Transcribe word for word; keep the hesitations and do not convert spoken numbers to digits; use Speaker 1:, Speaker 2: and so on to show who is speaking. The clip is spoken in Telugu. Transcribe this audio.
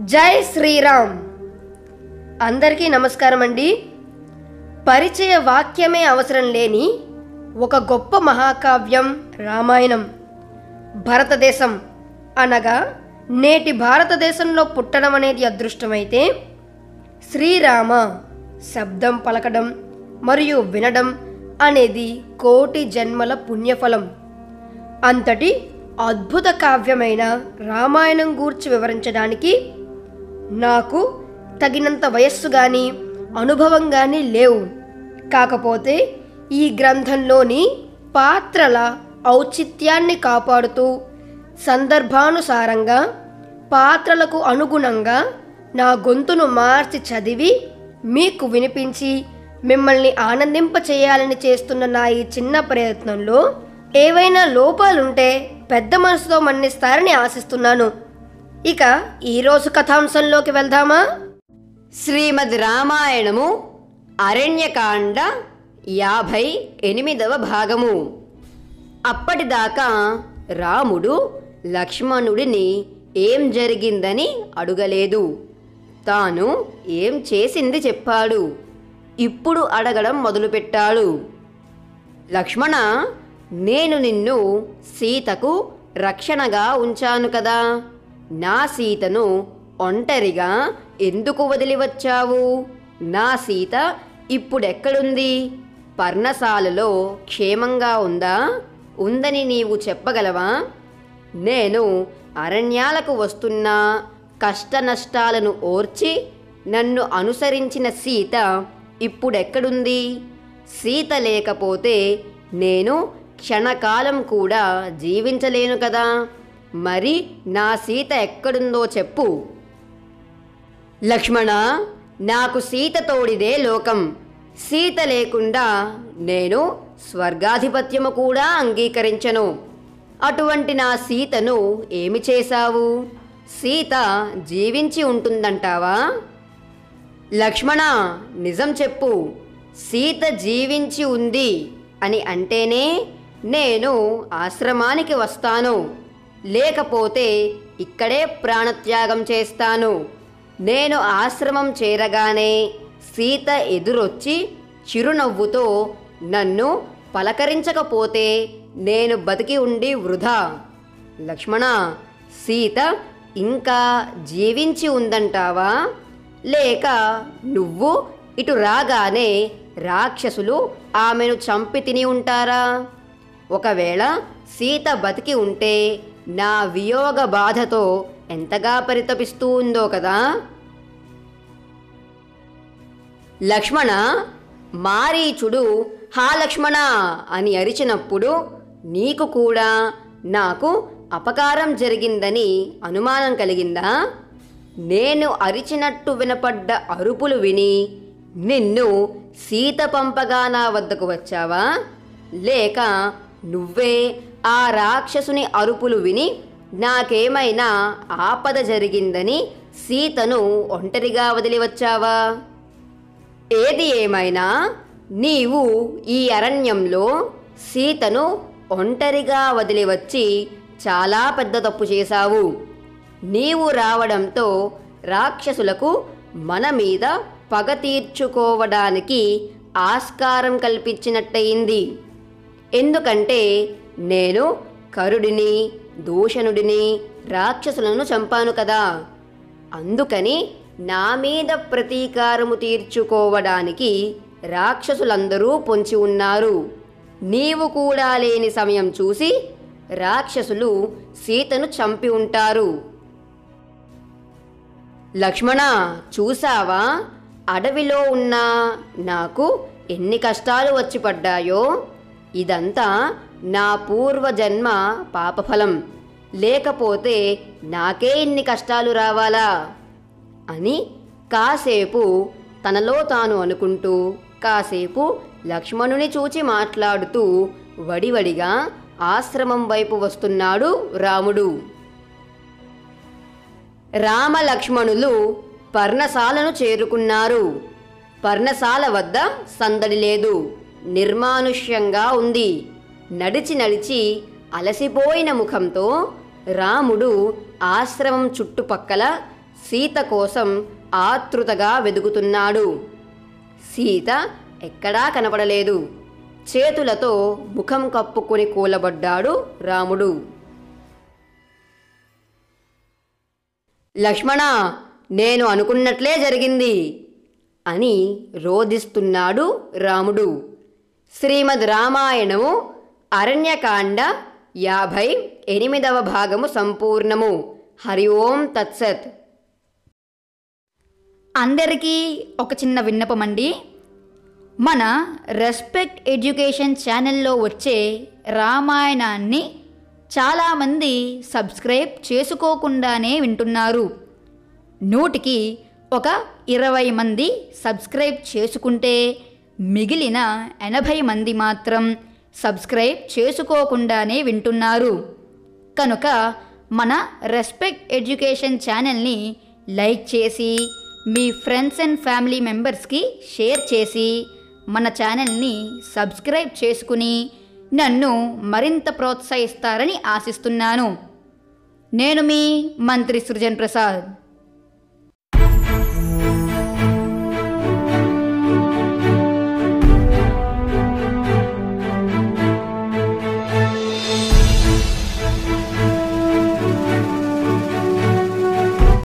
Speaker 1: జై శ్రీరామ్. అందరికీ నమస్కారం అండి. పరిచయ వాక్యమే అవసరం లేని ఒక గొప్ప మహాకావ్యం రామాయణం. భారతదేశం అనగా నేటి భారతదేశంలో పుట్టడం అనేది అదృష్టమైతే, శ్రీరామ శబ్దం పలకడం మరియు వినడం అనేది కోటి జన్మల పుణ్యఫలం. అంతటి అద్భుత కావ్యమైన రామాయణం గూర్చి వివరించడానికి నాకు తగినంత వయస్సు కానీ అనుభవం కానీ లేవు. కాకపోతే ఈ గ్రంథంలోని పాత్రల ఔచిత్యాన్ని కాపాడుతూ సందర్భానుసారంగా పాత్రలకు అనుగుణంగా నా గొంతును మార్చి చదివి మీకు వినిపించి మిమ్మల్ని ఆనందింపచేయాలని చేస్తున్న నా ఈ చిన్న ప్రయత్నంలో ఏవైనా లోపాలుంటే పెద్ద మనసుతో మన్నిస్తారని ఆశిస్తున్నాను. ఇక ఈరోజు కథాంశంలోకి వెళ్దామా?
Speaker 2: శ్రీమద్ రామాయణము అరణ్యకాండ యాభై ఎనిమిదవ భాగము. అప్పటిదాకా రాముడు లక్ష్మణుడిని ఏం జరిగిందని అడగలేదు. తాను ఏం చేసింది చెప్పాడు. ఇప్పుడు అడగడం మొదలుపెట్టాడు. లక్ష్మణ, నేను నిన్ను సీతకు రక్షణగా ఉంచాను కదా. నా సీతను ఒంటరిగా ఎందుకు వదిలి వచ్చావు? నా సీత ఇప్పుడెక్కడుంది? పర్ణశాలలో క్షేమంగా ఉందా? ఉందని నీవు చెప్పగలవా? నేను అరణ్యాలకు వస్తున్నా కష్ట నష్టాలను ఓర్చి నన్ను అనుసరించిన సీత ఇప్పుడెక్కడుంది? సీత లేకపోతే నేను క్షణకాలం కూడా జీవించలేను కదా. మరి నా సీత ఎక్కడుందో చెప్పు. లక్ష్మణ, నాకు సీత తోడిదే లోకం. సీత లేకుండా నేను స్వర్గాధిపత్యము కూడా అంగీకరించను. అటువంటి నా సీతను ఏమి చేశావు? సీత జీవించి ఉంటుందంటావా? లక్ష్మణ, నిజం చెప్పు. సీత జీవించి ఉంది అని అంటేనే నేను ఆశ్రమానికి వస్తాను. లేకపోతే ఇక్కడే ప్రాణత్యాగం చేస్తాను. నేను ఆశ్రమం చేరగానే సీత ఎదురొచ్చి చిరునవ్వుతో నన్ను పలకరించకపోతే నేను బతికి ఉండి వృధా. లక్ష్మణ, సీత ఇంకా జీవించి ఉందంటావా? లేక నువ్వు ఇటు రాగానే రాక్షసులు ఆమెను చంపి తిని ఉంటారా? ఒకవేళ సీత బతికి ఉంటే నా వియోగ బాధతో ఎంతగా పరితపిస్తూ ఉందో కదా. లక్ష్మణ, మారీచుడు హా లక్ష్మణ అని అరిచినప్పుడు నీకు కూడా నాకు అపకారం జరిగిందని అనుమానం కలిగిందా? నేను అరిచినట్టు వినపడ్డ అరుపులు విని నిన్ను సీత పంపగా నా వద్దకు వచ్చావా? లేక నువ్వే ఆ రాక్షసుని అరుపులు విని నాకేమైనా ఆపద జరిగిందని సీతను ఒంటరిగా వదిలి వచ్చావా? ఏది ఏమైనా నీవు ఈ అరణ్యంలో సీతను ఒంటరిగా వదిలి వచ్చి చాలా పెద్ద తప్పు చేశావు. నీవు రావడంతో రాక్షసులకు మన మీద పగ తీర్చుకోవడానికి ఆస్కారం కల్పించినట్టయింది. ఎందుకంటే నేను కరుడిని దూషణుడిని రాక్షసులను చంపాను కదా. అందుకని నా మీద ప్రతీకారము తీర్చుకోవడానికి రాక్షసులందరూ పొంచి ఉన్నారు. నీవు కూడా లేని సమయం చూసి రాక్షసులు సీతను చంపి ఉంటారు. లక్ష్మణ, చూసావా అడవిలో ఉన్న నాకు ఎన్ని కష్టాలు వచ్చి పడ్డాయో? ఇదంతా నా పూర్వజన్మ పాపఫలం. లేకపోతే నాకే ఇన్ని కష్టాలు రావాలా అని కాసేపు తనలో తాను అనుకుంటూ కాసేపు లక్ష్మణుని చూచి మాట్లాడుతూ వడివడిగా ఆశ్రమం వైపు వస్తున్నాడు రాముడు. రామలక్ష్మణులు పర్ణశాలను చేరుకున్నారు. పర్ణశాల వద్ద సందడి లేదు. నిర్మానుష్యంగా ఉంది. నడిచి నడిచి అలసిపోయిన ముఖంతో రాముడు ఆశ్రమం చుట్టుపక్కల సీత కోసం ఆతృతగా వెదుకుతున్నాడు. సీత ఎక్కడా కనపడలేదు. చేతులతో ముఖం కప్పుకొని కూలబడ్డాడు రాముడు. లక్ష్మణ, నేను అనుకున్నట్లే జరిగింది అని రోదిస్తున్నాడు రాముడు. శ్రీమద్ రామాయణము అరణ్యకాండ యాభై ఎనిమిదవ భాగము సంపూర్ణము. హరి ఓం తత్సత్.
Speaker 3: అందరికీ ఒక చిన్న విన్నపమండి. మన రెస్పెక్ట్ ఎడ్యుకేషన్ ఛానల్లో వచ్చే రామాయణాన్ని చాలామంది సబ్స్క్రైబ్ చేసుకోకుండానే వింటున్నారు. నూటికి ఒక ఇరవై మంది సబ్స్క్రైబ్ చేసుకుంటే మిగిలిన ఎనభై మంది మాత్రం సబ్స్క్రైబ్ చేసుకోకుండానే వింటున్నారు. కనుక మన రెస్పెక్ట్ ఎడ్యుకేషన్ ఛానల్ని లైక్ చేసి మీ ఫ్రెండ్స్ అండ్ ఫ్యామిలీ మెంబర్స్కి షేర్ చేసి మన ఛానల్ని సబ్స్క్రైబ్ చేసుకుని నన్ను మరింత ప్రోత్సహిస్తారని ఆశిస్తున్నాను. నేను మీ మంత్రి సృజన్ ప్రసాద్.